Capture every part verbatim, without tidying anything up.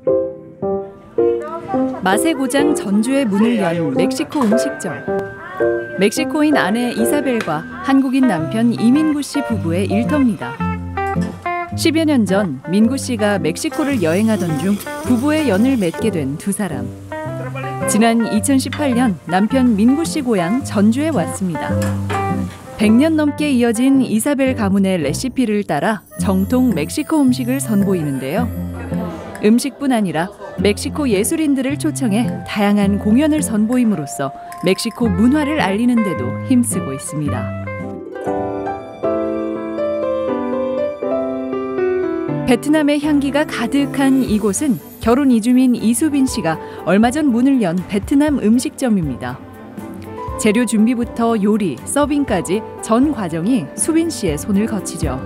맛의 고장 전주의 문을 연 멕시코 음식점. 멕시코인 아내 이사벨과 한국인 남편 이민구 씨 부부의 일터입니다. 십여 년 전 민구 씨가 멕시코를 여행하던 중 부부의 연을 맺게 된 두 사람. 지난 이천십팔 년 남편 민구 씨 고향 전주에 왔습니다. 백 년 넘게 이어진 이사벨 가문의 레시피를 따라 정통 멕시코 음식을 선보이는데요. 음식뿐 아니라 멕시코 예술인들을 초청해 다양한 공연을 선보임으로써 멕시코 문화를 알리는 데도 힘쓰고 있습니다. 베트남의 향기가 가득한 이곳은 결혼 이주민 이수빈 씨가 얼마 전 문을 연 베트남 음식점입니다. 재료 준비부터 요리, 서빙까지 전 과정이 수빈 씨의 손을 거치죠.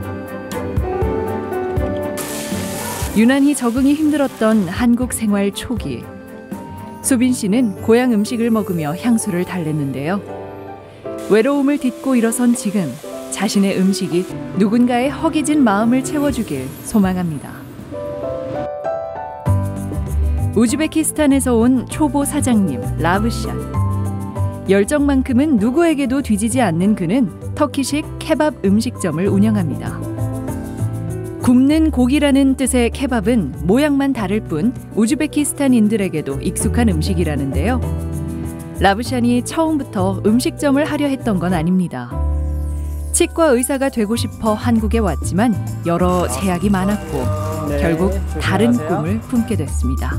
유난히 적응이 힘들었던 한국 생활 초기. 수빈 씨는 고향 음식을 먹으며 향수를 달랬는데요. 외로움을 딛고 일어선 지금 자신의 음식이 누군가의 허기진 마음을 채워주길 소망합니다. 우즈베키스탄에서 온 초보 사장님 라브샨. 열정만큼은 누구에게도 뒤지지 않는 그는 터키식 케밥 음식점을 운영합니다. 굽는 고기라는 뜻의 케밥은 모양만 다를 뿐 우즈베키스탄인들에게도 익숙한 음식이라는데요. 라브샨이 처음부터 음식점을 하려 했던 건 아닙니다. 치과 의사가 되고 싶어 한국에 왔지만 여러 제약이 많았고 결국 다른 꿈을 품게 됐습니다.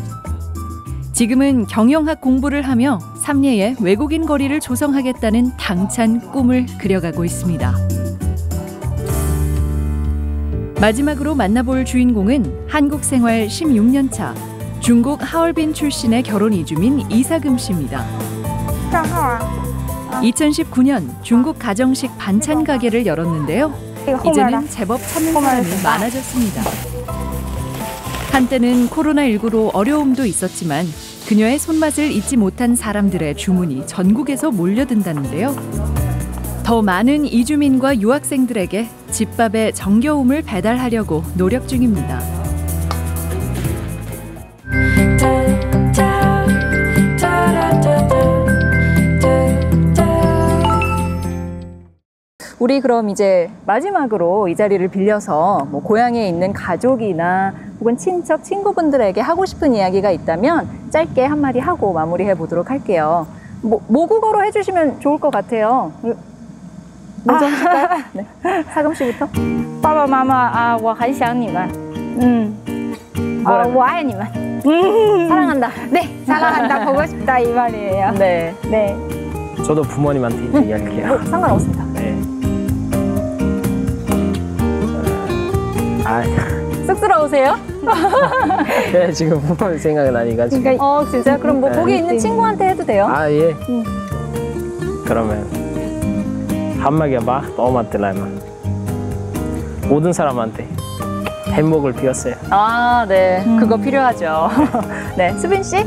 지금은 경영학 공부를 하며 삼례에 외국인 거리를 조성하겠다는 당찬 꿈을 그려가고 있습니다. 마지막으로 만나볼 주인공은 한국 생활 십육 년 차 중국 하얼빈 출신의 결혼 이주민 이사금 씨입니다. 이천십구 년 중국 가정식 반찬 가게를 열었는데요. 이제는 제법 찾는 사람이 많아졌습니다. 한때는 코로나십구로 어려움도 있었지만 그녀의 손맛을 잊지 못한 사람들의 주문이 전국에서 몰려든다는데요. 더 많은 이주민과 유학생들에게 집밥의 정겨움을 배달하려고 노력 중입니다. 우리 그럼 이제 마지막으로 이 자리를 빌려서 뭐 고향에 있는 가족이나 혹은 친척, 친구분들에게 하고 싶은 이야기가 있다면 짧게 한마디 하고 마무리해 보도록 할게요. 뭐, 모국어로 해주시면 좋을 것 같아요. 먼저 하실까요? 네. 사금 씨부터. 爸爸妈妈啊，我很想你们。嗯，어, 我爱你们。 음. 사랑한다. 네, 사랑한다. 보고 싶다 이 말이에요. 네, 네. 저도 부모님한테 이야기할게요. 뭐, 상관없습니다. 네. 아, 쑥스러우세요? 네, 지금 부모님 생각이 나니까 지금. 그러니까, 어, 진짜? 그럼 뭐 네. 거기 있는 친구한테 해도 돼요? 아, 예. 음. 그러면 한마디가 봐, 또마틀라이만 모든 사람한테 행복을 비웠어요. 아, 네. 음. 그거 필요하죠. 네, 수빈 씨?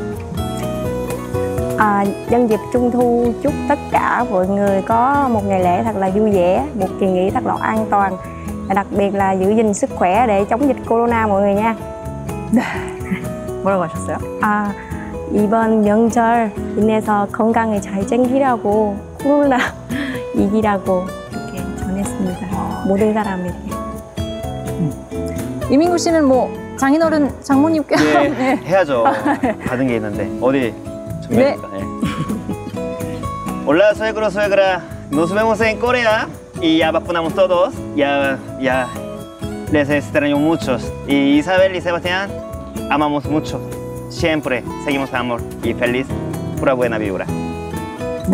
À, nhân dịp Trung thu chúc tất cả mọi người có một ngày lễ thật là vui vẻ, một kỳ nghỉ thật là an toàn, đặc biệt là giữ gìn sức khỏe để chống dịch corona mọi người nha. 네. 뭐라고 하셨어요? 아, 이번 명절 인해서 건강을 잘 챙기라고 코로나 이기라고 이렇게 전했습니다. 모든 사람에게. 이민구 씨는 뭐 장인어른 장모님께 네, 네. 해야죠. 받은 게 있는데 어디 준비할까? 네. Hola suegro, suegra. Nos vemos en Corea y ya vacunamos todos. Ya, ya les extraño muchos. Y Isabel y Sebastián amamos mucho. Siempre seguimos amor y feliz. Pura buena vibra. 네.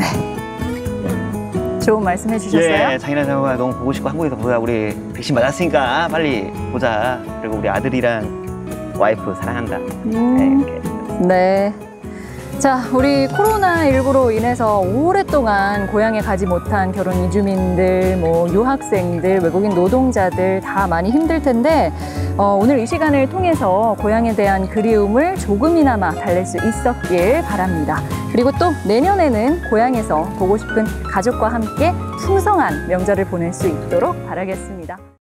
좋은 말씀 해주셨어요? 예, 장인어른하고 너무 보고 싶고 한국에서 보자. 우리 백신 맞았으니까 빨리 보자. 그리고 우리 아들이랑 와이프 사랑한다. 음. 네, 이렇게. 네. 자, 우리 코로나십구로 인해서 오랫동안 고향에 가지 못한 결혼 이주민들, 뭐 유학생들, 외국인 노동자들 다 많이 힘들 텐데 어, 오늘 이 시간을 통해서 고향에 대한 그리움을 조금이나마 달랠 수 있었길 바랍니다. 그리고 또 내년에는 고향에서 보고 싶은 가족과 함께 풍성한 명절을 보낼 수 있도록 바라겠습니다.